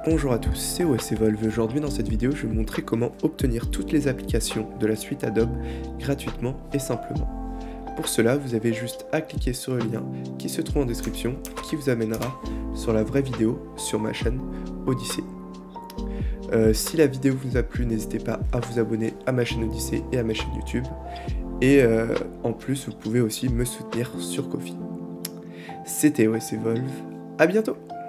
Bonjour à tous, c'est OS Evolve. Aujourd'hui dans cette vidéo, je vais vous montrer comment obtenir toutes les applications de la suite Adobe gratuitement et simplement. Pour cela, vous avez juste à cliquer sur le lien qui se trouve en description, qui vous amènera sur la vraie vidéo sur ma chaîne Odyssée. Si la vidéo vous a plu, n'hésitez pas à vous abonner à ma chaîne Odyssée et à ma chaîne YouTube. Et en plus, vous pouvez aussi me soutenir sur Ko-fi. C'était OS Evolve, à bientôt!